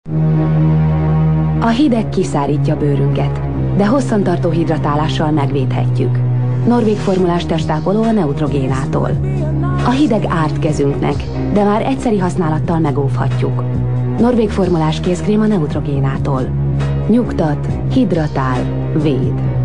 A hideg kiszárítja bőrünket, de hosszantartó hidratálással megvédhetjük. Norvég formulás testápoló a Neutrogénától. A hideg árt kezünknek, de már egyszeri használattal megóvhatjuk. Norvég formulás kézkrém a Neutrogénától. Nyugtat, hidratál, véd.